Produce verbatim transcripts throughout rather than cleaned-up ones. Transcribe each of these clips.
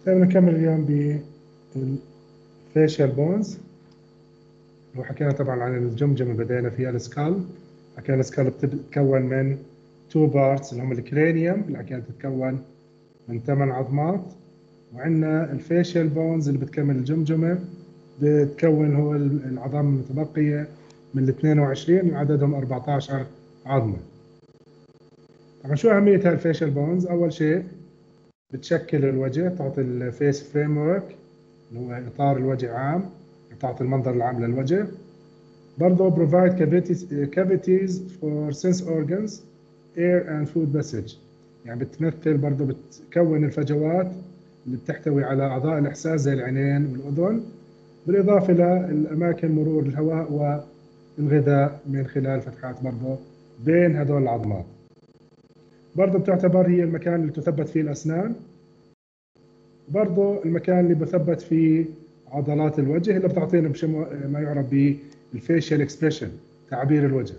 طيب نكمل اليوم بالفيشيال بونز. وحكينا طبعا عن الجمجمة، بدينا فيها السكال. حكينا السكال بتتكون من تو بارتس اللي هم الكرينيوم اللي حكينا بتتكون من ثمان عظمات، وعندنا الفيشيال بونز اللي بتكمل الجمجمة، بتكون هو العظام المتبقية من ال اثنين وعشرين وعددهم أربعة عشر عظمة. طبعا شو أهمية هالفيشيال بونز؟ أول شيء بتشكل الوجه، تعطي الفيس فريم ورك اللي هو إطار الوجه عام، تعطي المنظر العام للوجه. برضه provide cavities, cavities for sense organs, air and food passage، يعني بتمثل برضه بتكون الفجوات اللي بتحتوي على أعضاء الإحساس زي العينين والأذن، بالإضافة للأماكن مرور الهواء والغذاء من خلال فتحات برضه بين هذول العظمات. برضه بتعتبر هي المكان اللي تثبت فيه الأسنان، برضه المكان اللي بثبت فيه عضلات الوجه اللي بتعطينا ما يعرف بالفيشيال اكسبريشن، تعابير الوجه.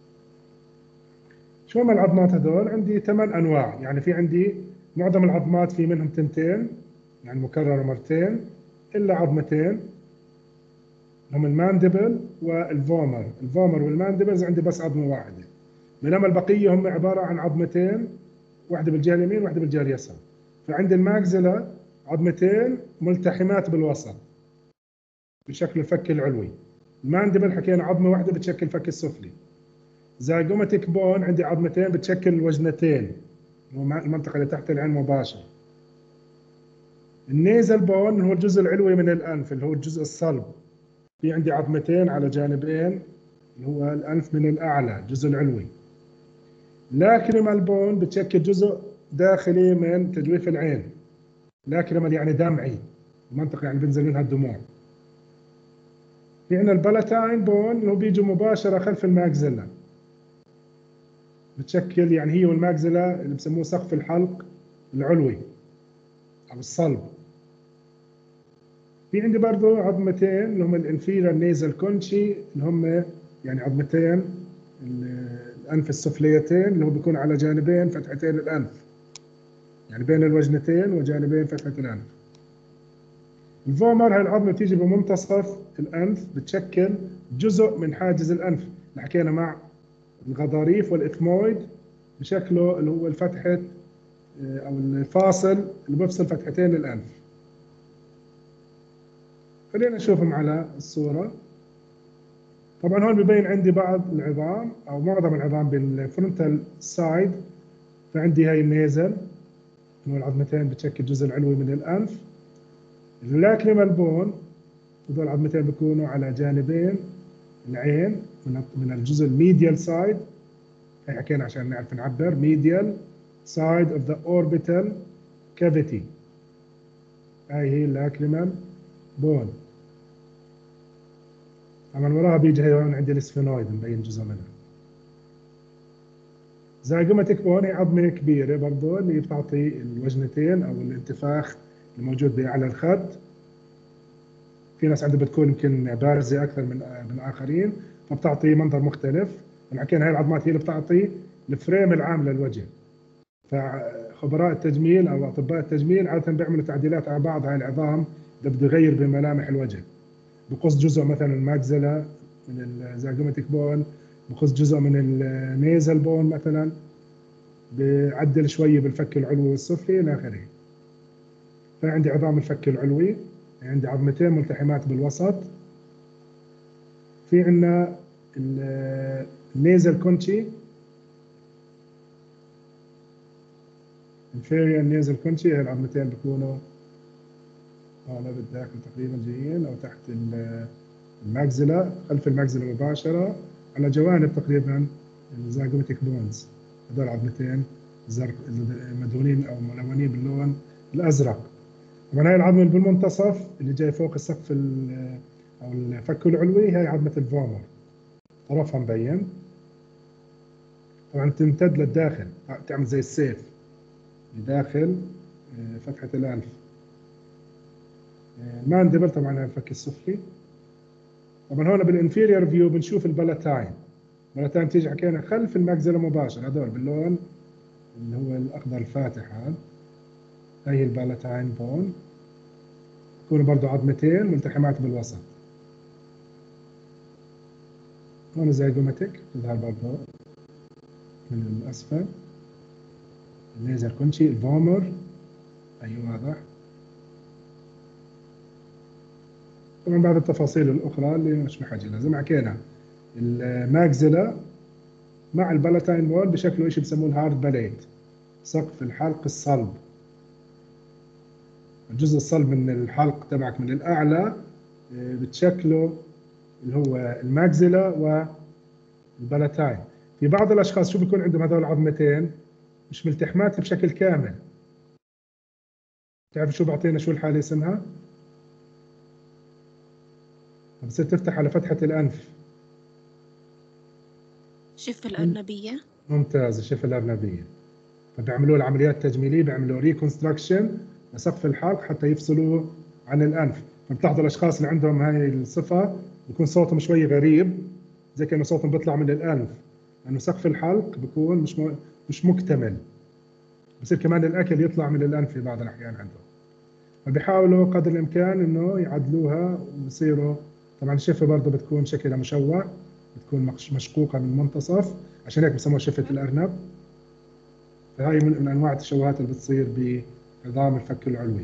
شو هم العظمات هذول؟ عندي ثمان انواع، يعني في عندي معظم العظمات في منهم تنتين، يعني مكرره مرتين، الا عظمتين هم الماندبل والفومر. الفومر والماندبلز عندي بس عظمه واحده، بينما البقيه هم عباره عن عظمتين، واحده بالجهه اليمين واحده بالجهه اليسار. فعندي الماكزيلا عظمتين ملتحمات بالوسط بشكل الفك العلوي. الماندبل حكينا عظمه واحده بتشكل الفك السفلي. زايجوماتيك بون عندي عظمتين بتشكل الوجنتين، المنطقه اللي تحت العين مباشره. النيزل بون هو الجزء العلوي من الانف اللي هو الجزء الصلب، في عندي عظمتين على جانبين اللي هو الانف من الاعلى الجزء العلوي. لاكريمال بون بتشكل جزء داخلي من تجويف العين، لاكريمال يعني دمعي، المنطقه يعني بينزل منها الدموع. في عندنا البالاتاين بون اللي هو بيجي مباشره خلف الماكزيلا، بتشكل يعني هي والماكزيلا اللي بسموه سقف الحلق العلوي او الصلب. في عندي برضه عظمتين اللي هم الانفيرير نيزل كونشي، اللي هم يعني عظمتين الانف السفليتين اللي هو بيكون على جانبين فتحتين الانف، يعني بين الوجنتين وجانبين فتحه الانف. الفومر هاي العظمه بتيجي بمنتصف الانف، بتشكل جزء من حاجز الانف اللي حكينا مع الغضاريف والاثمويد بشكله اللي هو الفتحه او الفاصل اللي بفصل فتحتين الانف. خلينا نشوفهم على الصوره. طبعا هون ببين عندي بعض العظام او معظم العظام بالفرونتال سايد. فعندي هاي النيزل اللي هو العظمتين بتشكل الجزء العلوي من الانف. اللاكريمال بون هذول العظمتين بيكونوا على جانبين العين من الجزء الميديال سايد، هي حكينا عشان نعرف نعبر ميديال سايد اوف ذا اوربيتال كافيتي، هاي هي اللاكريمال بون. طبعا وراها بيجي هي هون عندي السفينويد مبين جزء منها. زايجوماتيك بون هي عظمه كبيره برضه اللي بتعطي الوجنتين او الانتفاخ الموجود باعلى الخد. في ناس عندها بتكون يمكن بارزه اكثر من من اخرين، فبتعطي منظر مختلف. ولكن هاي العظمات هي اللي بتعطي الفريم العام للوجه. فخبراء التجميل او اطباء التجميل عاده بيعملوا تعديلات على بعض هاي العظام اذا بده يغير بملامح الوجه، بقص جزء مثلا الماكزيلا من الزايجوماتيك بون، بقص جزء من النيزل بون مثلا، بعدل شويه بالفك العلوي والسفلي الى اخره. فعندي عظام الفك العلوي، عندي عظمتين ملتحمات بالوسط. في عندنا النيزل كونشي، inferior nasal conchi، هي العظمتين بيكونوا هنا بالداخل تقريبا جايين او تحت الماكزيلا، خلف الماكزيلا مباشره على جوانب تقريبا الزايجوماتيك بونز. هذول عظمتين زرق مدهونين او ملونين باللون الازرق. طبعا هاي العظمه اللي بالمنتصف اللي جاي فوق السقف او الفك العلوي هاي عظمه الفومر، طرفها مبين. طبعا تمتد للداخل، تعمل زي السيف لداخل فتحه الانف. الماندبل طبعا الفك السفلي. طبعا هون بالانفيريور فيو بنشوف البلاتاين. البلاتاين تيجي حكينا خلف الماكزيلا مباشره، هذول باللون اللي هو الاخضر الفاتح هذا، هي البلاتاين بون. بتكون برضه عظمتين ملتحمات بالوسط. هون زيجوماتيك بتظهر برضه من الأسفل. الليزر كونشي، الفومر، أيوه واضح. طبعا بعض التفاصيل الأخرى اللي مش بحاجة لها، زي ما حكينا الماكزيلا مع البالاتاين وول بشكله شيء بسموه الهارد باليت، سقف الحلق الصلب. الجزء الصلب من الحلق تبعك من الأعلى بتشكله اللي هو الماكزيلا والبالاتاين. في بعض الأشخاص شو بيكون عندهم هذول العظمتين مش ملتحمات بشكل كامل. تعرف شو بعطينا شو الحالة اسمها؟ بتصير تفتح على فتحة الأنف. شفة الأرنبية. ممتاز، الشفة الأرنبية. فبيعملوا له عمليات تجميلية، بيعملوا ريكونستراكشن لسقف الحلق حتى يفصلوه عن الأنف. فبتلاحظوا الأشخاص اللي عندهم هاي الصفة بيكون صوتهم شوي غريب، زي كأنه صوتهم بيطلع من الأنف، لأنه سقف الحلق بيكون مش م... مش مكتمل. بصير كمان الأكل يطلع من الأنف في بعض الأحيان عندهم. فبيحاولوا قدر الإمكان إنه يعدلوها وبصيروا. طبعا الشفة برضه بتكون شكلها مشوه، بتكون مشقوقة من المنتصف، عشان هيك بسموها شفة الأرنب. فهي من أنواع التشوهات اللي بتصير بعظام الفك العلوي.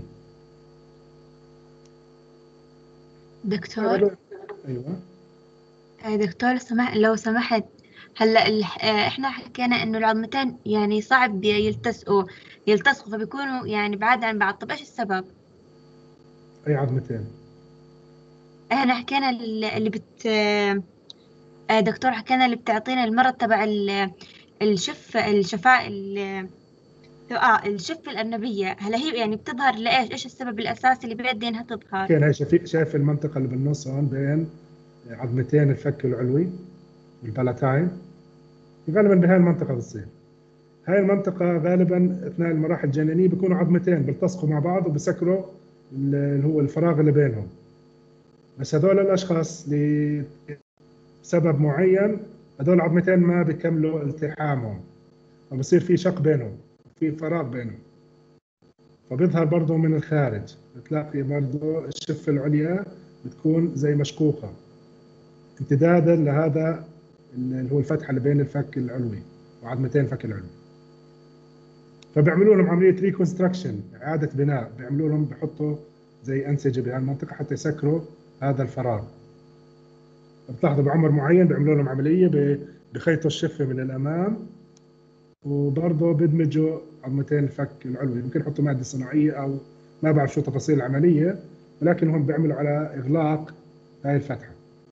دكتور. أيوة. دكتور سمح لو سمحت، هلا الح- احنا حكينا انه العظمتين يعني صعب يلتصقوا يلتصقوا فبيكونوا يعني بعاد عن بعض. طب ايش السبب؟ أي عظمتين؟ احنا حكينا اللي بت آه، دكتور حكينا اللي بتعطينا المرض تبع ال- الشف الشفاء ال- اه الشفة الأرنبية. هلا هي يعني بتظهر لإيش؟ إيش السبب الأساسي اللي بيؤدي إنها تظهر؟ كان هي شايف شايف المنطقة اللي بالنص هون بين عظمتين الفك العلوي والبلاتاين، غالبا بهاي المنطقة بتصير. هاي المنطقة غالبا أثناء المراحل الجنينية بيكونوا عظمتين بيلتصقوا مع بعض وبسكروا اللي هو الفراغ اللي بينهم. بس هذول الأشخاص لسبب معين هذول العظمتين ما بيكملوا التحامهم، فبصير في شق بينهم، في فراغ بينهم، فبيظهر برضه من الخارج. بتلاقي برضه الشفة العليا بتكون زي مشقوقة امتدادا لهذا اللي هو الفتحة اللي بين الفك العلوي وعظمتين الفك العلوي. فبيعملوا لهم عملية ريكونستراكشن، إعادة بناء، بيعملوا لهم بحطوا زي أنسجة بهالمنطقة حتى يسكروا هذا الفراغ. بتلاحظوا بعمر معين بيعملوا لهم عملية، بخيطوا الشفة من الأمام وبرضه بدمجوا عظمتين الفك العلوي. ممكن يحطوا مادة صناعية أو ما بعرف شو تفاصيل العملية، ولكن هم بيعملوا على إغلاق هاي الفتحة.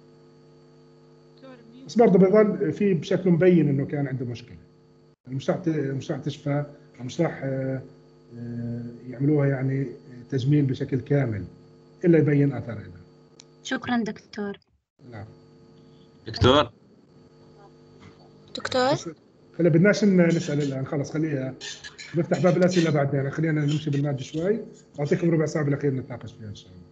بس برضه بظل في بشكل مبين إنه كان عنده مشكلة. مش راح مش راح تشفى، مش راح يعملوها يعني تجميل بشكل كامل إلا يبين أثر لها. شكرا دكتور. نعم. دكتور. دكتور. هلا بدناش نسأل الآن، خلص خليها نفتح باب الأسئلة بعدين. خلينا نمشي بالمادة شوي، أعطيكم ربع ساعة بالأخير نتناقش فيها إن شاء الله.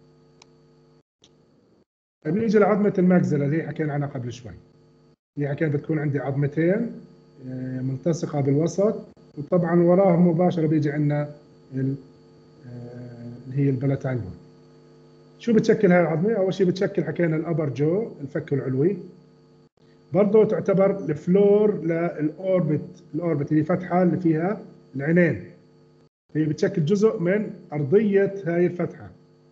بنيجي لعظمة الماكزيلا اللي حكينا عنها قبل شوي. هي حكينا بتكون عندي عظمتين ملتصقة بالوسط، وطبعا وراهم مباشرة بيجي عندنا اللي هي البلاتاين وول. شو بتشكل هاي العظمة؟ أول شيء بتشكل حكينا الأبر جو، الفك العلوي. برضه تعتبر الفلور للأوربت، الأوربت اللي فتحة اللي فيها العينين، هي بتشكل جزء من أرضية هاي الفتحة.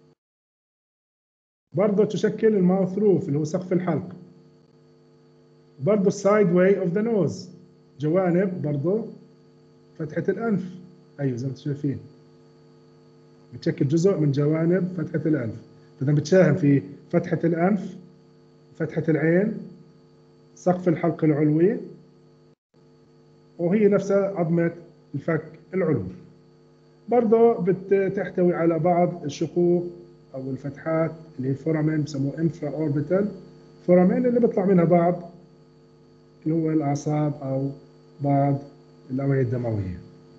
برضه تشكل الماوث روف اللي هو سقف الحلق. برضه السايد واي اوف ذا نوز، جوانب برضه فتحة الأنف. أيوه زي ما انتم شايفين بتشكل جزء من جوانب فتحة الأنف، فإذا بتساهم في فتحة الأنف، فتحة العين، سقف الحلق العلوي، وهي نفسها عظمة الفك العلوي. برضه بتحتوي على بعض الشقوق أو الفتحات اللي هي الفورامين، بسموه انفرا اوربيتال فورامين، اللي بيطلع منها بعض اللي هو الأعصاب أو بعض الأوعية الدموية.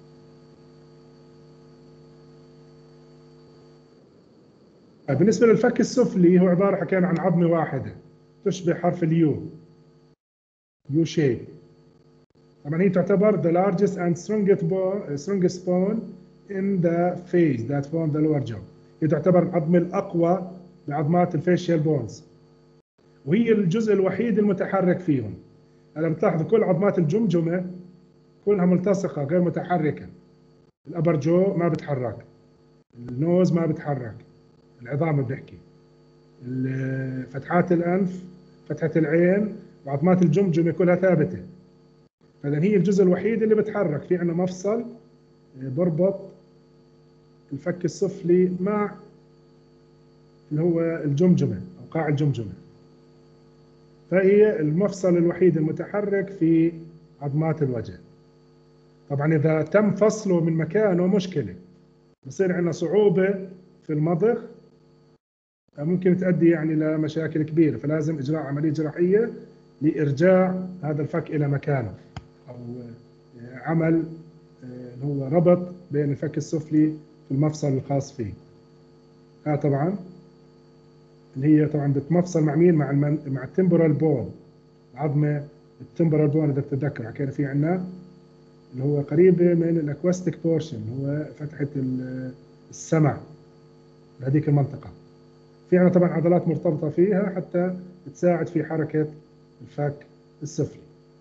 بالنسبة للفك السفلي هو عبارة حكينا عن عظمة واحدة تشبه حرف اليو، يو شيب. طبعا هي تعتبر the largest and strongest bone, strongest bone in the face that form the lower jaw. هي تعتبر العظمة الأقوى بعظمات الفيشيال بونز، وهي الجزء الوحيد المتحرك فيهم. هلا بتلاحظوا كل عظمات الجمجمة كلها ملتصقة غير متحركة. الأبر جو ما بتحرك، النوز ما بتحرك، العظام بنحكي، فتحات الأنف، فتحة العين وعظمات الجمجمة كلها ثابتة. فإذا هي الجزء الوحيد اللي بتحرك. في عندنا مفصل بربط الفك السفلي مع اللي هو الجمجمة أو قاع الجمجمة، فهي المفصل الوحيد المتحرك في عظمات الوجه. طبعا إذا تم فصله من مكانه مشكلة، بصير عندنا صعوبة في المضغ، ممكن تؤدي يعني لمشاكل كبيرة، فلازم إجراء عملية جراحية لإرجاع هذا الفك إلى مكانه، أو عمل اللي هو ربط بين الفك السفلي في المفصل الخاص فيه. ها طبعا اللي هي طبعا بتمفصل مع مين؟ مع المن... مع التمبرال بون، عظمة التمبرال بون إذا بتتذكر حكينا في عندنا اللي هو قريبة من الأكواستيك بورشن، اللي هو فتحة السمع بهذيك المنطقة. في عندنا طبعا عضلات مرتبطة فيها حتى تساعد في حركة الفك السفلي.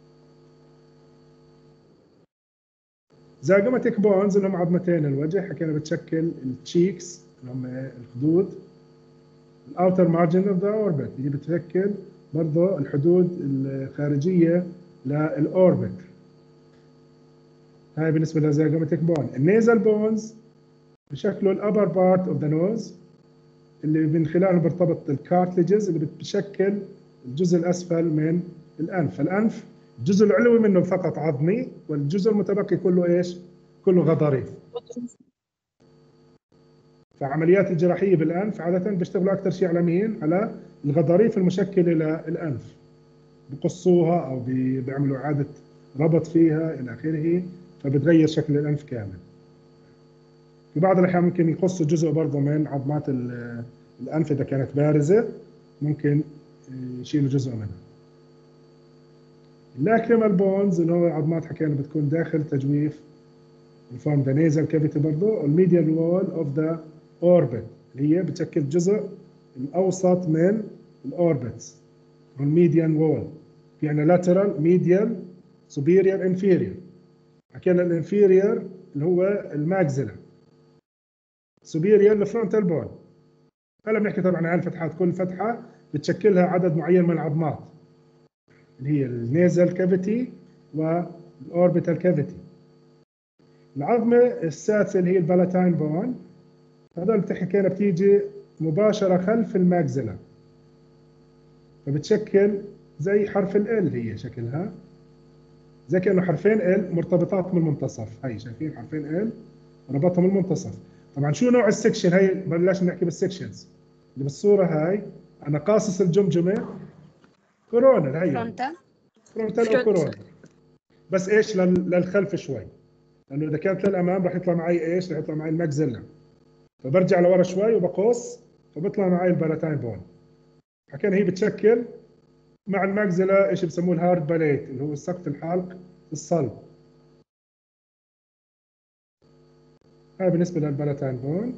زاجوماتيك بونز اللي هم عظمتين الوجه، حكينا بتشكل التشيكس اللي هم الخدود، الاوتر مارجن اوف ذا اوربت اللي بتشكل برضه الحدود الخارجيه للاوربت. هاي بالنسبه للزاجوماتيك بون. النيزل بونز بشكلوا الابر بارت اوف ذا نوز اللي من خلاله بيرتبط الكارتليجز اللي بتشكل الجزء الاسفل من الانف. الانف الجزء العلوي منه فقط عظمي، والجزء المتبقي كله ايش؟ كله غضاريف. فعمليات الجراحيه بالانف عاده بيشتغلوا اكثر شيء على مين؟ على الغضاريف المشكله للانف، بقصوها او بيعملوا اعاده ربط فيها الى اخره، فبتغير شكل الانف كامل. في بعض الاحيان ممكن يقصوا جزء برضه من عظمات الانف اذا كانت بارزه، ممكن يشيلوا جزء منها. اللاكريمال بونز اللي هو عظمات حكينا بتكون داخل تجويف الفورم ذا نيزل كافيتي برضه، الميديال وول اوف ذا اوربت اللي هي بتشكل جزء الاوسط من الاوربتس، والميديان وول. في عندنا لاترال، ميديال، سوبيريور، انفيريور. حكينا الانفيريور اللي هو الماكسيلا، سوبيريور الفرونتال بون. هلا بنحكي طبعا عن الفتحات، كل فتحه بتشكلها عدد معين من العظمات اللي هي النيزل كافيتي والاوربيتال كافيتي. العظمه السادسه اللي هي البالاتاين بون، هذول بتحكينا بتيجي مباشره خلف الماكسيلا، فبتشكل زي حرف ال هي شكلها زي كانه حرفين ال مرتبطات من المنتصف. هي شايفين حرفين ال ربطهم من المنتصف. طبعا شو نوع السكشن؟ هي بلاش نحكي بالسكشنز اللي بالصوره هاي. انا قاصص الجمجمه كورونال، هي فرونتال فرونتال او كورونال، بس ايش للخلف شوي، لانه اذا كانت للامام راح يطلع معي ايش؟ راح يطلع معي الماكسيلا، فبرجع لورا شوي وبقص فبيطلع معي البالاتاين بون. حكينا هي بتشكل مع الماكسيلا ايش بسموه؟ الهارد باليت اللي هو السقف الحلق الصلب. هاي بالنسبه للبالاتاين بون.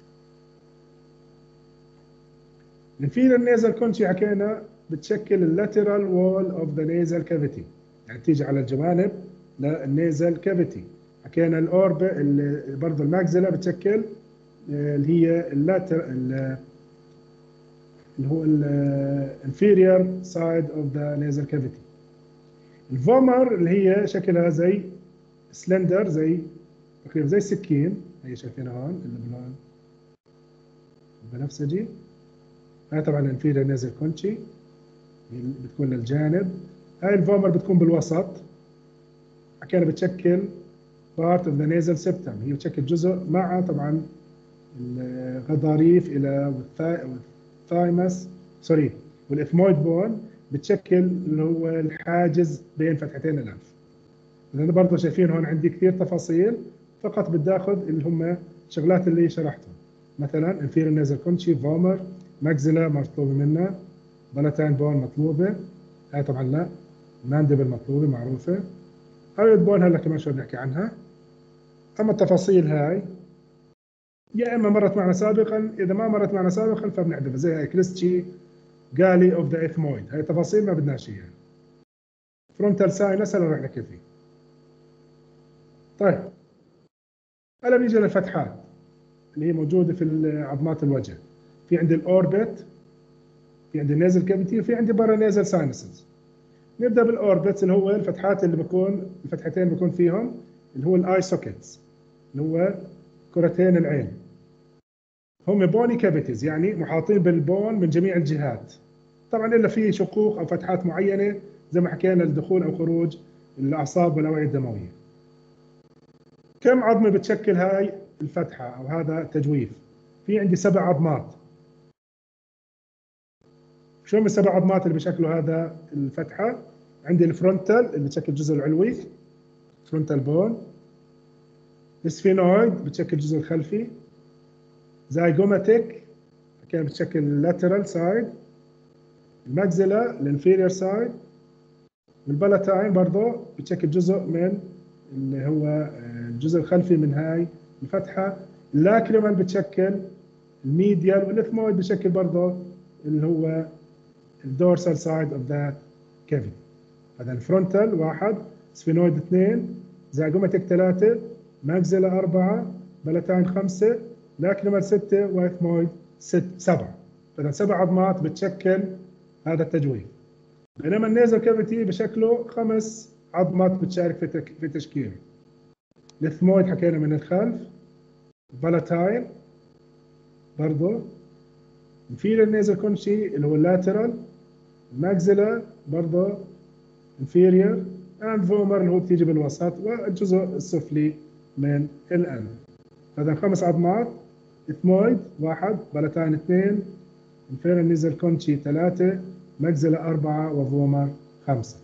الانفيريور نيزل كونشي حكينا بتشكل اللاترال وول اوف ذا نيزل كافيتي، يعني تيجي على الجوانب للنيزل كافيتي. حكينا الاورب برضه الماكسيلا بتشكل اللي هي اللاتر اللي هو الانفيريور سايد اوف ذا نيزل كافيتي. الفومر اللي هي شكلها زي سلندر، زي تقريبا زي السكين، هي شايفينها هون اللي باللون البنفسجي. هاي طبعا الانفيريور نيزل كونشي بتكون للجانب. هاي الفومر بتكون بالوسط، حكينا بتشكل part of the nasal septum، هي بتشكل جزء مع طبعا الغضاريف الى والثايمس سوري والاثمويد بون، بتشكل اللي هو الحاجز بين فتحتين الانف. اذا برضه شايفين هون عندي كثير تفاصيل، فقط بدي اخذ اللي هم الشغلات اللي شرحتهم. مثلا inferior nasal conchae، فومر، ماكسيلا مطلوبه منا، بالاتاين بون مطلوبه، هاي طبعا لا، ماندبل مطلوبه معروفه، هاي بون هلا كمان شوي بنحكي عنها. اما التفاصيل هاي يا اما مرت معنا سابقا، اذا ما مرت معنا سابقا فبنحذفها زي هاي كريستشي جالي اوف ذا اثمويد، هاي تفاصيل ما بدناش اياها. فرونتال ساينس هلا رح نحكي فيه. طيب هلا بيجي للفتحات اللي هي موجوده في عظمات الوجه. في عندي الاوربت، في عندي النيزل كافيتي، وفي عندي برا نيزل ساينسز. نبدا بالاوربت اللي هو الفتحات اللي بكون الفتحتين بكون فيهم اللي هو الاي سوكيتس، اللي هو كرتين العين. هم بوني كافيتيز يعني محاطين بالبون من جميع الجهات، طبعا الا في شقوق او فتحات معينه زي ما حكينا لدخول او خروج الاعصاب والاوعيه الدمويه. كم عظمه بتشكل هاي الفتحه او هذا التجويف؟ في عندي سبع عظمات. شو هم السبع عظمات اللي بشكلوا هذا الفتحه؟ عندي الفرونتال اللي بتشكل الجزء العلوي، فرونتال بون. السفينويد بتشكل الجزء الخلفي. زايجوماتيك كان بتشكل اللاترال سايد. الماكسيلا الانفيريور سايد. والبلاتاين برضه بتشكل جزء من اللي هو الجزء الخلفي من هاي الفتحه. اللاكريمال بتشكل الميديال، والاثمويد بشكل برضه اللي هو الدورسال سايد اوف ذات كافيتي. هذا الفرونتال واحد، سفينويد اثنين، زايجوماتيك ثلاثه، ماكسيلا اربعه، بلاتاين خمسه، لاكريمال سته، واثمويد ست سبعه. فاذا سبع عظمات بتشكل هذا التجويف. بينما النيزل كافيتي بشكله خمس عظمات بتشارك في تك... في تشكيله. الاثمويد حكينا من الخلف، البلاتاين برضه، انفيريور نيزل كونشي اللي هو اللاترال، الماكسيلا برضه انفيريور، اند فومر اللي هو بتيجي بالوسط، والجزء السفلي من الانف. هذا خمس عظمات: اثمويد واحد، بلاتاين اثنين، انفيريور نيزل كونشي ثلاثه، ماكسيلا اربعه، وفومر خمسه.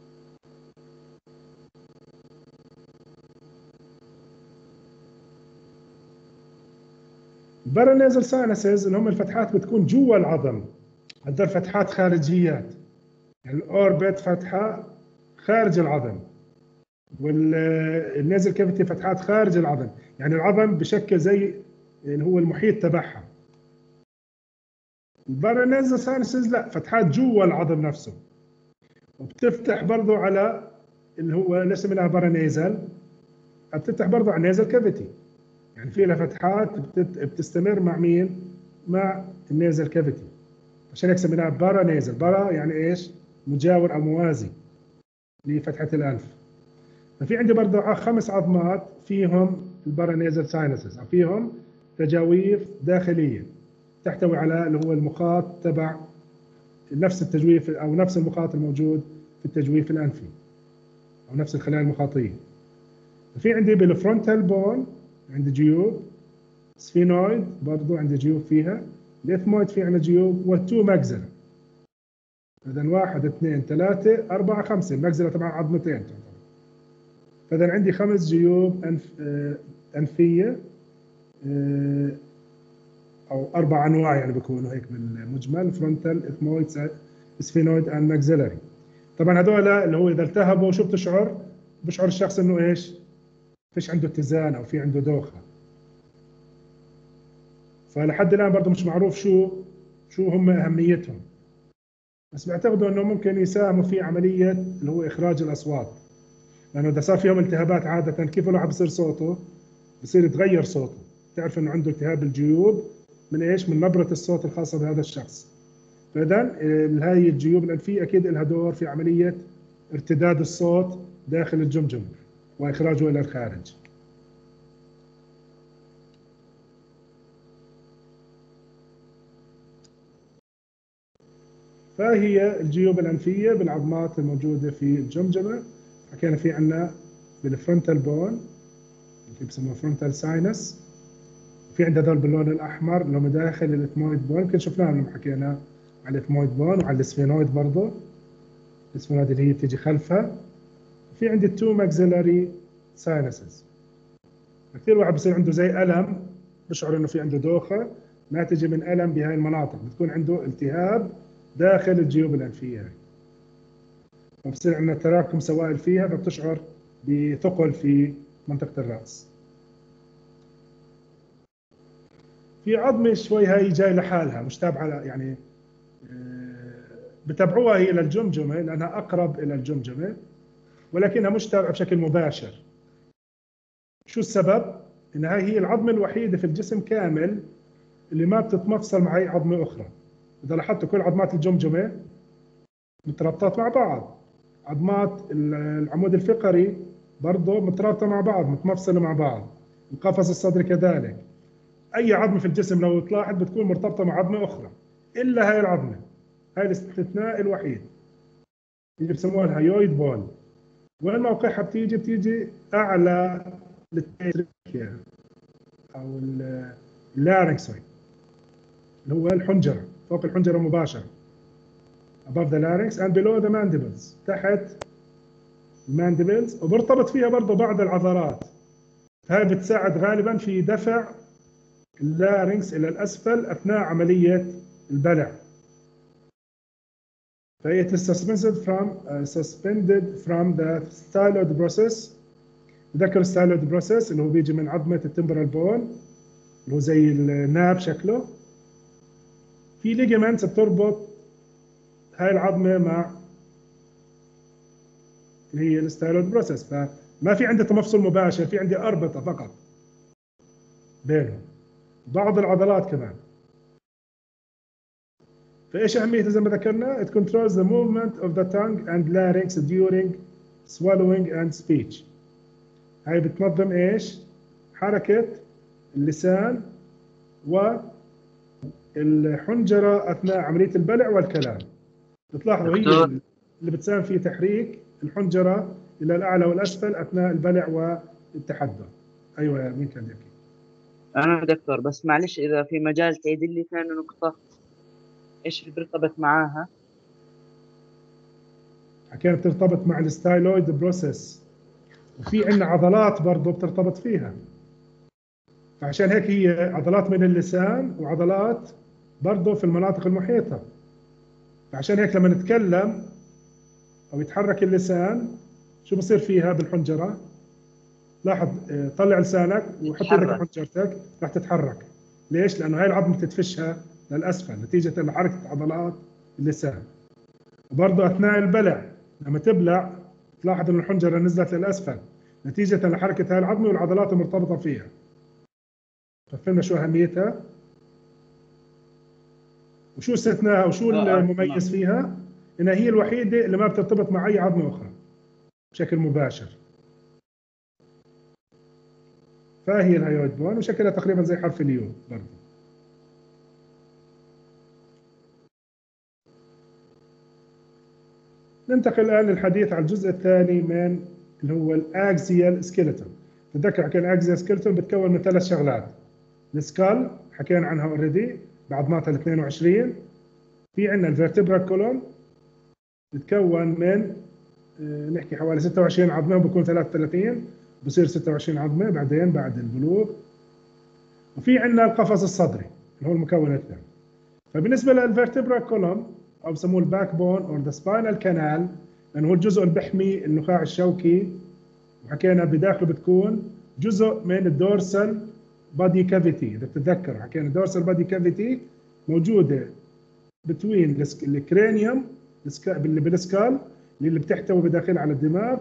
البارانيزل ساينسز اللي هم الفتحات بتكون جوا العظم، هذول فتحات خارجيات. يعني الاوربت فتحه خارج العظم، والنيزل كافيتي فتحات خارج العظم، يعني العظم بشكل زي اللي هو المحيط تبعها. البارانيزل ساينسز لا، فتحات جوا العظم نفسه، وبتفتح برضه على اللي هو ليش سميناها بارانيزل، بتفتح برضه على النيزل كافيتي. يعني في لها فتحات بتستمر مع مين؟ مع النيزل كافيتي. عشان هيك سميناها بارانيزل. بارا يعني ايش؟ مجاور او موازي لفتحه الانف. ففي عندي برضه خمس عظمات فيهم البارانيزل ساينسز، او فيهم تجاويف داخليه تحتوي على اللي هو المخاط تبع نفس التجويف او نفس المخاط الموجود في التجويف الانفي، او نفس الخلايا المخاطيه. في عندي بالفرونتال بون عندي جيوب، سفينويد برضو عندي جيوب فيها، الاثمويد في عندنا جيوب، والتو ماكسيلا. اذا واحد اثنين ثلاثة أربعة خمسة، الماكسيلا طبعا عظمتين. فاذا عندي خمس جيوب أنف آه أنفية، آه أو أربع أنواع يعني بيكونوا هيك بالمجمل: فرونتال، اثمويد، سفينويد، أند ماكسيلاري. طبعا هذول اللي هو إذا التهبوا شو بتشعر؟ بشعر الشخص إنه إيش؟ فيش عنده اتزان أو في عنده دوخة. فلحد الآن برضه مش معروف شو شو هم أهميتهم، بس بيعتقدوا انه ممكن يساهموا في عمليه اللي هو اخراج الاصوات، لانه اذا صار فيهم التهابات عاده كيف الواحد بصير صوته؟ بصير يتغير صوته، تعرف انه عنده التهاب الجيوب من ايش؟ من نبره الصوت الخاصه بهذا الشخص. فاذا هاي الجيوب الانفيه اكيد لها دور في عمليه ارتداد الصوت داخل الجمجمه واخراجه الى الخارج. فهي الجيوب الأنفية بالعظمات الموجودة في الجمجمة. حكينا في عنا بالفرونتال بون اللي بسموه فرونتال ساينس، في عندنا هذول باللون الأحمر اللي هم داخل الإثمويد بون، يمكن شفناهم لما حكينا على الإثمويد بون وعلى السفينويد برضه، السفينويد اللي هي بتيجي خلفها. في عندي التو ماكسيلاري ساينسز. كثير واحد بصير عنده زي ألم، بشعر إنه في عنده دوخة ناتجة من ألم بهاي المناطق، بتكون عنده التهاب داخل الجيوب الأنفية هاي، فبصير عندنا تراكم سوائل فيها، فبتشعر بثقل في منطقة الرأس. في عظمة شوي هاي جاي لحالها مش تابعة يعني بتابعوها هي للجمجمة لأنها أقرب إلى الجمجمة، ولكنها مش تابعة بشكل مباشر. شو السبب؟ إن هاي هي العظمة الوحيدة في الجسم كامل اللي ما بتتمفصل مع أي عظمة أخرى. إذا لاحظتوا كل عظمات الجمجمة مترابطات مع بعض، عظمات العمود الفقري برضه مترابطة مع بعض متمفصلة مع بعض، القفص الصدري كذلك. أي عظمة في الجسم لو تلاحظ بتكون مرتبطة مع عظمة أخرى إلا هاي العظمة، هاي الاستثناء الوحيد اللي بسموها الهايويد بون. وين موقعها بتيجي؟ بتيجي أعلى التركيا أو اللارنكسويد اللي هو الحنجرة، فوق الحنجرة مباشرة above the larynx and below the mandibles، تحت المانديبلز، وبرتبط فيها برضه بعض العضلات. هاي بتساعد غالبا في دفع اللارنكس إلى الأسفل أثناء عملية البلع. فهي suspended from uh, suspended from the styloid process. تذكر الستايلويد بروسيس اللي هو بيجي من عظمة التمبرال بون اللي هو زي الناب شكله. في ليجمنتس بتربط هاي العظمة مع اللي هي الستايلويد بروسيس، فما في عندي تمفصل مباشر، في عندي أربطة فقط بينهم، بعض العضلات كمان. فإيش أهميته زي ما ذكرنا؟ It controls the movement of the tongue and larynx during swallowing and speech. هاي بتنظم إيش؟ حركة اللسان والحنجرة أثناء عملية البلع والكلام. بتلاحظوا هي اللي بتساهم في تحريك الحنجرة إلى الأعلى والأسفل أثناء البلع والتحدث. أيوة مين كان يحكي؟ أنا دكتور، بس معلش إذا في مجال تعيد لي ثاني نقطة إيش اللي بيرتبط معاها؟ حكينا بترتبط مع الستايلويد بروسيس، وفي عندنا عضلات برضه بترتبط فيها. فعشان هيك هي عضلات من اللسان وعضلات برضه في المناطق المحيطة. فعشان هيك لما نتكلم أو يتحرك اللسان شو بصير فيها بالحنجرة؟ لاحظ، طلع لسانك وحط ايدك على حنجرتك راح تتحرك. ليش؟ لأنه هاي العظمة بتدفشها للأسفل نتيجة لحركة عضلات اللسان. وبرضه أثناء البلع لما تبلع تلاحظ أن الحنجرة نزلت للأسفل نتيجة لحركة هاي العظمة والعضلات المرتبطة فيها. ففهمنا شو أهميتها؟ وشو استثناءها وشو المميز فيها؟ إنها هي الوحيدة اللي ما بترتبط مع أي عظمة أخرى بشكل مباشر. فهي الهايويد بون وشكلها تقريبا زي حرف اليو برضه. ننتقل الآن للحديث عن الجزء الثاني من اللي هو الأكزيال سكيلتون. تذكر حكينا الأكزيال سكيلتون بتكون من ثلاث شغلات. السكال حكينا عنها اوريدي بعظماتها ال اثنين وعشرين. في عندنا الفيرتبرال كولوم بتكون من آه نحكي حوالي ستة وعشرين عظمة، وبكون ثلاثة وثلاثين بصير ستة وعشرين عظمة بعدين بعد البلوغ. وفي عندنا القفص الصدري اللي هو المكون الثاني. فبالنسبة للفيرتبرال كولوم أو بسموه الباك بون أو ذا سباينال كانال، لأنه هو الجزء اللي بيحمي النخاع الشوكي، وحكينا بداخله بتكون جزء من الدورسال بادي كافيتي. إذا بتتذكر حكينا الدورسال بادي كافيتي موجودة بتوين الكرانيوم اللي بالسكال اللي بتحتوي بداخل على الدماغ،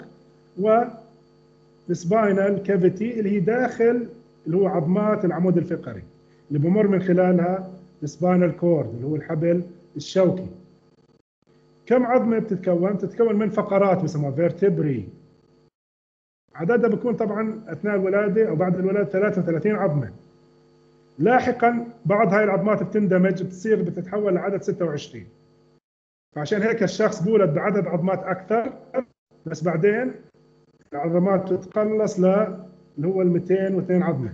والسباينال كافيتي اللي هي داخل اللي هو عظمات العمود الفقري اللي بمر من خلالها السباينال كورد اللي هو الحبل الشوكي. كم عظمة بتتكون؟ بتتكون من فقرات بسموها فيرتبري. عددها بيكون طبعا أثناء الولادة أو بعد الولادة ثلاثة وثلاثين عظمة. لاحقا بعض هاي العظمات بتندمج بتصير بتتحول لعدد ستة وعشرين. فعشان هيك الشخص بولد بعدد عظمات أكثر، بس بعدين العظمات تتقلص ل اللي هو ال مئتين واثنين عظمة.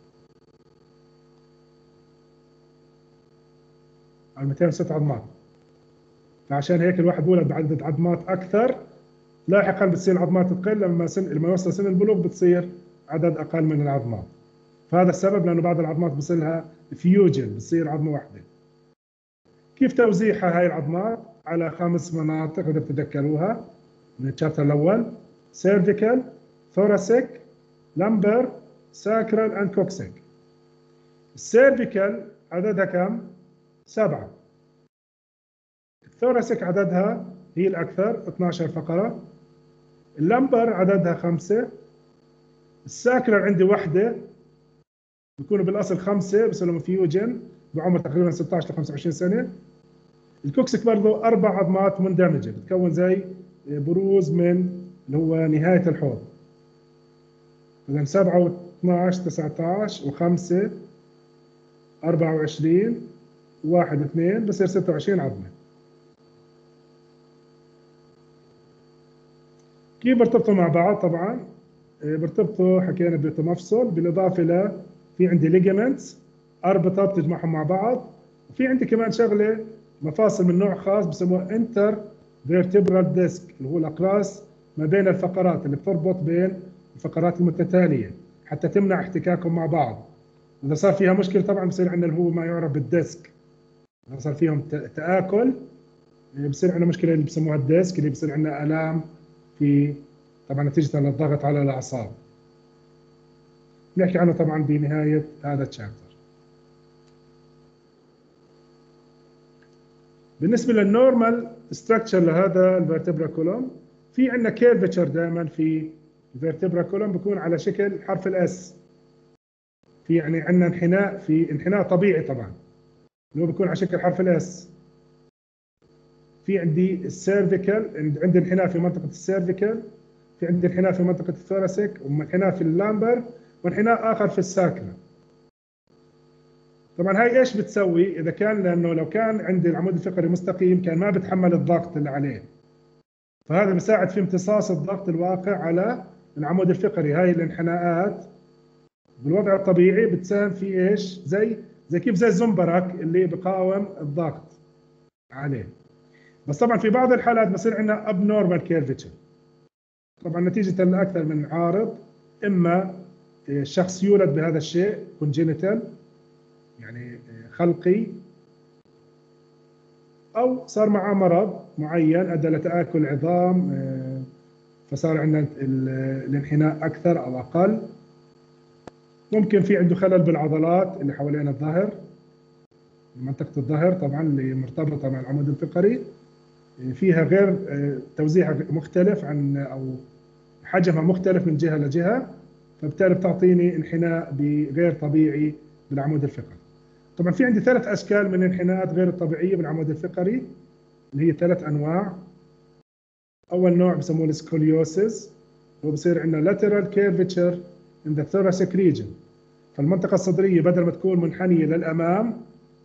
أو مئتين وستة عظمات. فعشان هيك الواحد بولد بعدد عظمات أكثر، لاحقا بتصير العظمات تقل لما سن لما يوصل سن البلوغ بتصير عدد أقل من العظمات. فهذا السبب لأنه بعض العظمات بصيرها فيوجن بتصير عظمة واحدة. كيف توزيعها هاي العظمات؟ على خمس مناطق إذا بتتذكروها من الشابتر الأول: سيرفيكال، ثوراسيك، لامبر، ساكرال اند كوكسيك. السيرفيكال عددها كم؟ سبعة. الثوراسيك عددها هي الأكثر اثني عشر فقرة. اللمبر عددها خمسة. الساكرال عندي وحدة، بيكونوا بالأصل خمسة بس لهم فيوجن بعمر تقريبا ستة عشر ل خمسة وعشرين سنة. الكوكسيك برضه أربع عظمات مندمجة بتكون زي بروز من اللي هو نهاية الحوض. إذا سبعة واثني عشر تسعة عشر وخمسة أربعة وعشرين واحد اثنين بصير ستة وعشرين عظمة. كيف برتبطوا مع بعض؟ طبعا برتبطوا حكينا بتمفصل، بالإضافة ل في عندي ليجمنتس أربطة بتجمعهم مع بعض، وفي عندي كمان شغلة مفاصل من نوع خاص بسموه انتر فيرتبرال ديسك، اللي هو الأقراص ما بين الفقرات اللي بتربط بين الفقرات المتتالية حتى تمنع احتكاكهم مع بعض. إذا صار فيها مشكلة طبعا بصير عندنا اللي هو ما يعرف بالديسك، إذا صار فيهم تآكل بصير عندنا مشكلة اللي بسموها الديسك، اللي بصير عندنا آلام في طبعا نتيجة للضغط على الأعصاب. نحكي عنه طبعا بنهاية هذا الشابتر. بالنسبة للنورمال ستراكشر لهذا الفيرتبرا كولوم، في عندنا كيرفتشر دائما في الفيرتبرا كولوم بيكون على شكل حرف الاس. في يعني عندنا انحناء، في انحناء طبيعي طبعا اللي هو بيكون على شكل حرف الاس. في عندي السيرفيكال، عندي انحناء في منطقة السيرفيكال، في عندي انحناء في منطقة الثوراسيك، وانحناء في اللامبر، وانحناء آخر في الساكرا. طبعا هاي ايش بتسوي؟ إذا كان لأنه لو كان عندي العمود الفقري مستقيم كان ما بتحمل الضغط اللي عليه، فهذا بيساعد في امتصاص الضغط الواقع على العمود الفقري. هاي الانحناءات بالوضع الطبيعي بتساهم في ايش؟ زي زي كيف زي الزنبرك اللي بقاوم الضغط عليه. بس طبعا في بعض الحالات بصير عندنا abnormal curvature، طبعا نتيجة لأكثر من عارض، إما الشخص يولد بهذا الشيء congenital يعني خلقي، أو صار معه مرض معين أدى لتآكل عظام فصار عندنا الانحناء أكثر أو أقل. ممكن في عنده خلل بالعضلات اللي حوالين الظهر، منطقة الظهر طبعا اللي مرتبطة مع العمود الفقري، فيها غير توزيعها مختلف عن أو حجمها مختلف من جهة لجهة، فبالتالي بتعطيني انحناء بغير طبيعي بالعمود الفقري. طبعا في عندي ثلاث أشكال من الانحناءات غير الطبيعية بالعمود الفقري اللي هي ثلاث أنواع. أول نوع بسموه السكوليوسيس، هو بصير عندنا lateral curvature in the thoracic region، فالمنطقة الصدرية بدل ما تكون منحنية للأمام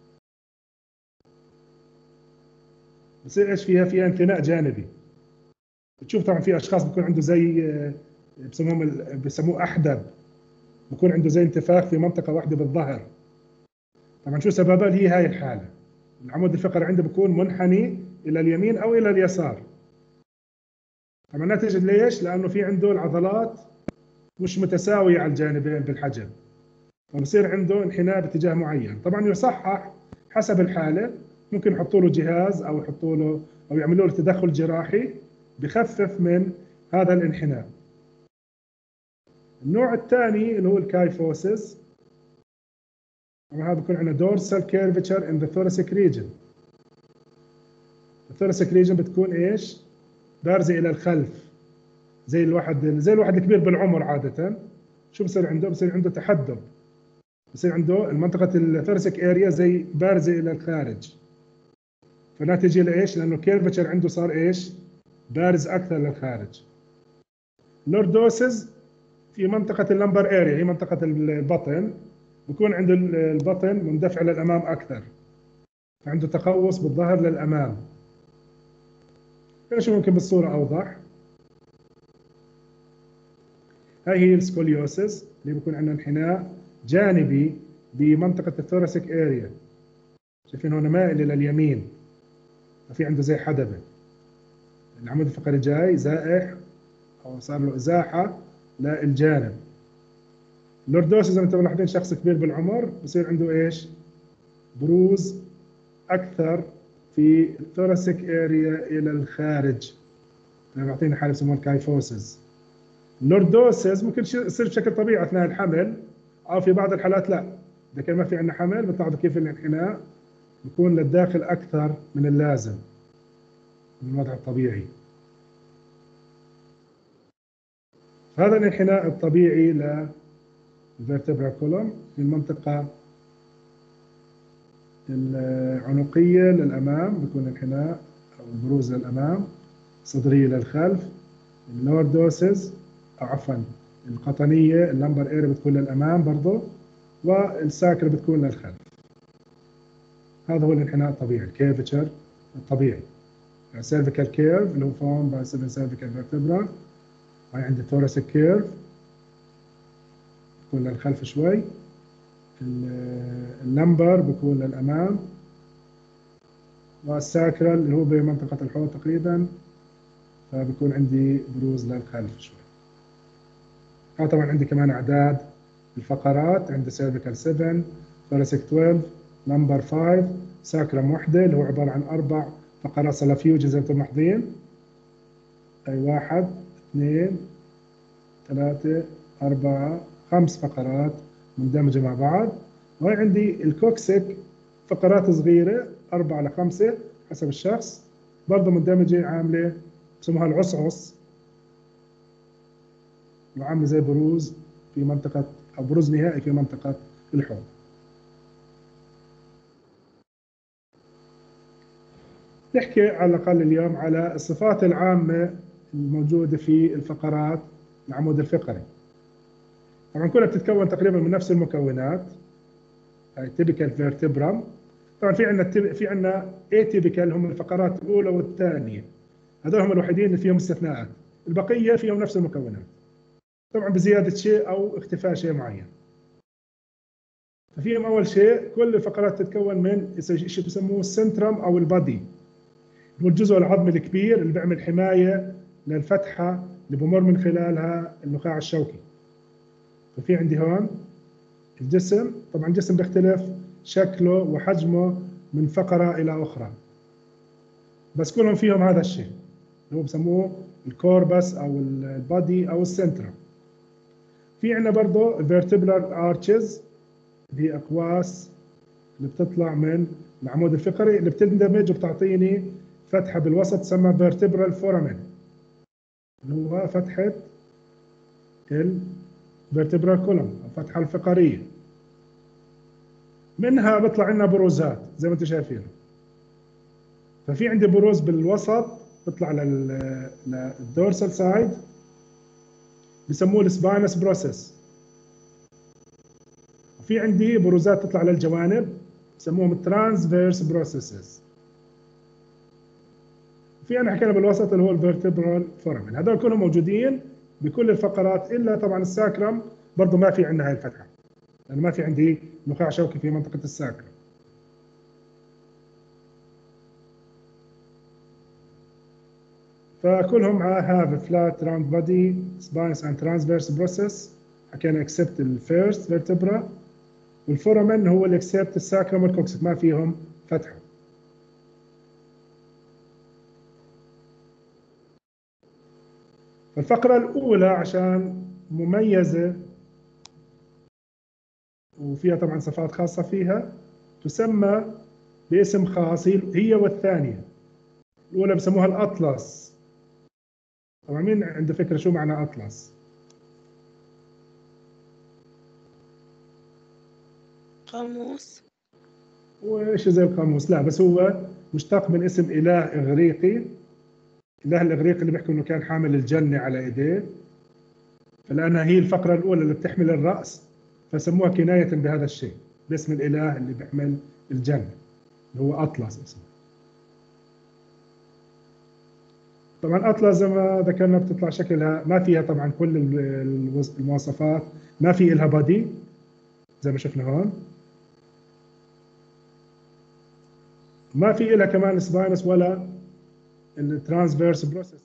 بصير ايش فيها؟ فيها انحناء جانبي. بتشوف طبعا في اشخاص بيكون عنده زي بسموهم بسموه احدب، بيكون عنده زي انتفاخ في منطقة واحدة بالظهر. طبعا شو سببها؟ هي هاي الحالة، العمود الفقري عنده بيكون منحني إلى اليمين أو إلى اليسار. طبعا ناتج ليش؟ لأنه في عنده العضلات مش متساوية على الجانبين بالحجم، فبصير عنده انحناء باتجاه معين. طبعا يصحح حسب الحالة، ممكن يحطوا له جهاز أو يحطوا له أو يعملوا له تدخل جراحي بخفف من هذا الانحناء. النوع الثاني اللي هو الكايفوسيس، هذا بيكون عندنا dorsal curvature in the thoracic region. الثوراسيك ريجن بتكون ايش؟ بارزة إلى الخلف، زي الواحد زي الواحد الكبير بالعمر عادة. شو بصير عنده؟ بصير عنده تحدب، بصير عنده المنطقة الثوراسيك اريا زي بارزة إلى الخارج، فناتج لإيش؟ لأنه كيرفتشر عنده صار ايش؟ بارز أكثر للخارج. لوردوسز في منطقة اللمبر اريا، هي منطقة البطن، بكون عنده البطن مندفع للأمام أكثر، فعنده تقوس بالظهر للأمام. شو ممكن بالصورة أوضح؟ هاي هي السكوليوسيس اللي بيكون عندنا انحناء جانبي بمنطقة الثوراسيك اريا. شايفين هون مائل إلى اليمين، ففي عنده زي حدبة، العمود الفقري جاي زائح أو صار له إزاحة للجانب. اللوردوسيس زي ما انتم ملاحظين شخص كبير بالعمر بصير عنده ايش؟ بروز أكثر في الثوراسيك اريا إلى الخارج، بيعطينا حالة يسموها الكايفوسيس. اللوردوسيس ممكن يصير بشكل طبيعي أثناء الحمل، أو في بعض الحالات لا، إذا كان ما في عندنا حمل بتلاحظوا كيف الانحناء بيكون للداخل أكثر من اللازم من الوضع الطبيعي. هذا الانحناء الطبيعي للفيرتبرال كولوم في المنطقة العنقية للأمام بيكون انحناء أو بروز للأمام، صدرية للخلف، اللوردوسز أو عفوا القطنية اللمبر اريا بتكون للأمام برضه، والساكرة بتكون للخلف. هذا هو الانحناء الطبيعي، الكيرفتشر الطبيعي. cervical curve اللي هو formed by seven cervical vertebrae. هاي عندي thoracic curve بكون للخلف شوي، اللمبر بكون للأمام، والساكرال اللي هو بمنطقة الحوض تقريبا فبكون عندي بروز للخلف شوي. ها طبعا عندي كمان أعداد الفقرات، عندي cervical سبعة، thoracic اثناشر، لمبر خمسة، ساكرم وحدة اللي هو عبارة عن أربع فقرات سلفيوجن زي ما انتم ملاحظين. أي واحد، اثنين، ثلاثة، أربعة، خمس فقرات مندمجة مع بعض. وهي عندي الكوكسيك فقرات صغيرة أربعة لخمسة حسب الشخص، برضه مندمجة عاملة بسموها العصعص، وعاملة زي بروز في منطقة أو بروز نهائي في منطقة الحوض. نحكي على الأقل اليوم على الصفات العامة الموجودة في الفقرات العمود الفقري. طبعا كلها بتتكون تقريبا من نفس المكونات، هاي تيبيكال فيرتبرام. طبعا في عندنا في عندنا اتيبيكال هم الفقرات الاولى والثانيه، هذول هم الوحيدين اللي فيهم استثناءات، البقيه فيهم نفس المكونات طبعا بزياده شيء او اختفاء شيء معين. ففيهم اول شيء كل الفقرات تتكون من شيء بسموه السنترم او البادي، هو الجزء العظمي الكبير اللي بيعمل حمايه للفتحه اللي بمر من خلالها النخاع الشوكي. ففي عندي هون الجسم، طبعا الجسم بيختلف شكله وحجمه من فقرة إلى أخرى، بس كلهم فيهم هذا الشيء اللي هو بسموه الكوربس أو البادي أو السنترا. في عندنا برضه الفيرتبرال ارشز اللي هي أقواس اللي بتطلع من العمود الفقري اللي بتندمج وبتعطيني فتحة بالوسط تسمى فيرتبرال فورامين اللي هو فتحة الفيرتبرال كولوم الفتحة الفقرية. منها بيطلع لنا بروزات زي ما انتم شايفين. ففي عندي بروز بالوسط بيطلع للدورسال سايد بسموه السباينس بروسيس، وفي عندي بروزات تطلع للجوانب بسموهم الترانسفيرس بروسيسز. في عندنا حكينا بالوسط اللي هو الفيرتبرال فورامين. هذول كلهم موجودين بكل الفقرات الا طبعا الساكرم، برضه ما في عندنا هاي الفتحه لأنه ما في عندي نخاع شوكي في منطقة الساكرم. فكلهم have a flat round body, spines and transverse process. حكينا except the first vertebra، والفورامين هو اللي except الساكرم والكوكسيك ما فيهم فتحة. فالفقرة الأولى عشان مميزة وفيها طبعا صفات خاصة فيها تسمى باسم خاص، هي والثانية. الأولى بسموها الأطلس. طبعا مين عنده فكرة شو معنى أطلس؟ قاموس. وإيش زي القاموس؟ لا، بس هو مشتق من اسم إله إغريقي، إله الإغريقي اللي بيحكوا إنه كان حامل الجنة على إيديه، فلأنها هي الفقرة الأولى اللي بتحمل الرأس فسموها كناية بهذا الشيء باسم الإله اللي بيحمل الجنة اللي هو أطلس اسمه. طبعا أطلس زي ما ذكرنا بتطلع شكلها ما فيها طبعا كل المواصفات، ما في إلها بادي زي ما شفنا هون، ما في إلها كمان سباينس ولا الترانسفيرس بروسيس.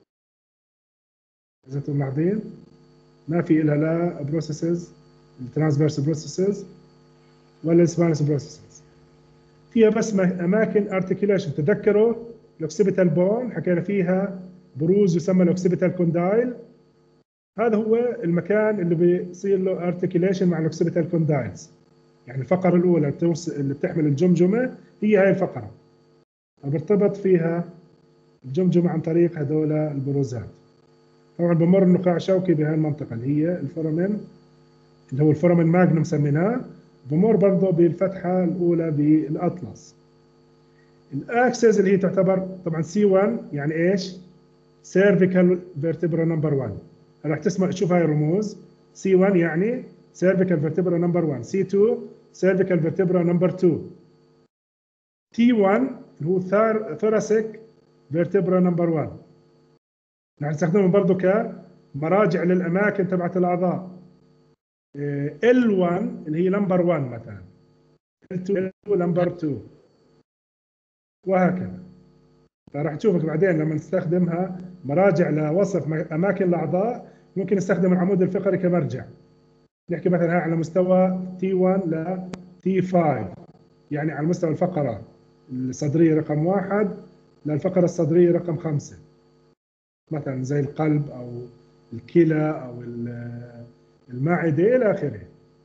إذا أنتم ملاحظين ما في إلها لا بروسيسز الترانسفيرس بروسيسز ولا السباينس بروسيسز، فيها بس أماكن ارتكيوليشن. تذكروا الأوكسيبيتال بون حكينا فيها بروز يسمى الأوكسيبيتال كوندايل، هذا هو المكان اللي بيصير له ارتكيوليشن مع الأوكسيبيتال كوندايلز، يعني الفقرة الأولى اللي بتحمل الجمجمة هي هاي الفقرة، فبرتبط فيها الجمجمة عن طريق هذول البروزات. طبعا بمر النخاع الشوكي بهاي المنطقة اللي هي الفورامين، اللي هو الفورامين ماجنوم سميناه، بمر برضه بالفتحة الأولى بالأطلس. الأكسس اللي هي تعتبر طبعا سي واحد يعني إيش؟ سيرفيكال فيرتبرا نمبر واحد. راح تسمع تشوف هاي الرموز، سي واحد يعني سيرفيكال فيرتبرا نمبر واحد، سي اثنين سيرفيكال فيرتبرا نمبر اثنين، تي واحد اللي هو ثوراسيك فيرتبرا نمبر واحد. نحن نستخدمهم برضه كمراجع للأماكن تبعت الأعضاء. إل واحد اللي هي نمبر واحد مثلا، إل اثنين نمبر اثنين، وهكذا. فراح تشوفك بعدين لما نستخدمها مراجع لوصف اماكن الاعضاء، ممكن نستخدم العمود الفقري كمرجع. نحكي مثلا هاي على مستوى تي واحد ل تي خمسة، يعني على مستوى الفقره الصدريه رقم واحد للفقره الصدريه رقم خمسه، مثلا زي القلب او الكلى او المعده الى اخره.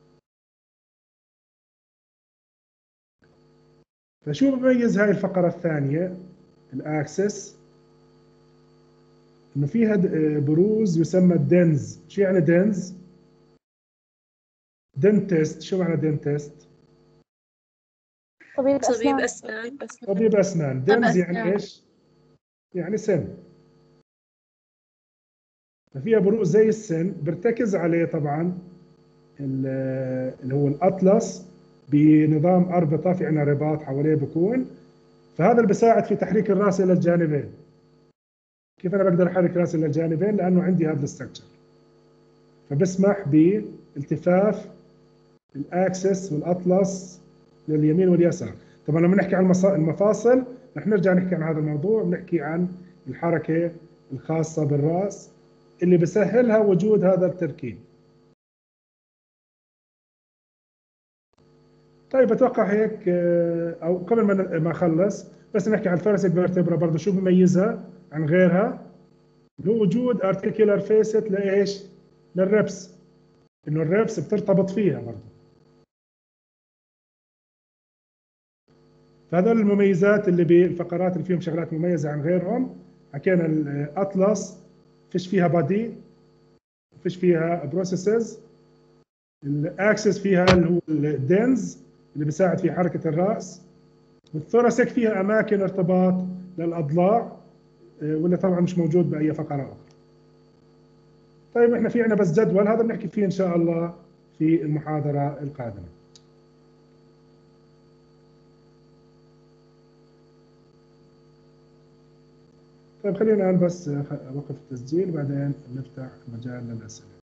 فشو بميز هاي الفقره الثانيه الاكسس؟ انه فيها بروز يسمى الدنز. شو يعني دنز؟ دنتست. شو معنى دنتست؟ طبيب طبيب أسنان. أسنان. طبيب اسنان. طب دنز يعني أسنان. ايش؟ يعني سن. ففيها بروز زي السن، بيرتكز عليه طبعا اللي هو الاطلس بنظام اربطه، في عندنا رباط حواليه بكون، فهذا اللي بيساعد في تحريك الراس الى الجانبين. كيف انا بقدر احرك راسي الى الجانبين؟ لانه عندي هذا الستركشر، فبسمح بالتفاف الاكسس والاطلس لليمين واليسار. طبعا لما نحكي عن المفاصل رح نرجع نحكي عن هذا الموضوع، بنحكي عن الحركه الخاصه بالراس اللي بسهلها وجود هذا التركيب. طيب اتوقع هيك، او قبل ما ما اخلص بس نحكي عن الثوراسيك فيرتبرا برضه، شو بيميزها عن غيرها؟ اللي هو وجود ارتيكولار فيست لايش؟ للربس، انه الربس بترتبط فيها برضه. فهذول المميزات اللي بالفقرات اللي فيهم شغلات مميزه عن غيرهم. حكينا الاطلس فيش فيها بادي، فيش فيها بروسيسز. الاكسس فيها اللي هو الدنز اللي بيساعد في حركه الراس. والثوراسيك فيها اماكن ارتباط للاضلاع، واللي طبعا مش موجود باي فقره اخرى. طيب احنا في عنا بس جدول، هذا بنحكي فيه ان شاء الله في المحاضره القادمه. طيب خلينا الآن بس وقف التسجيل، بعدين نفتح مجال للأسئلة.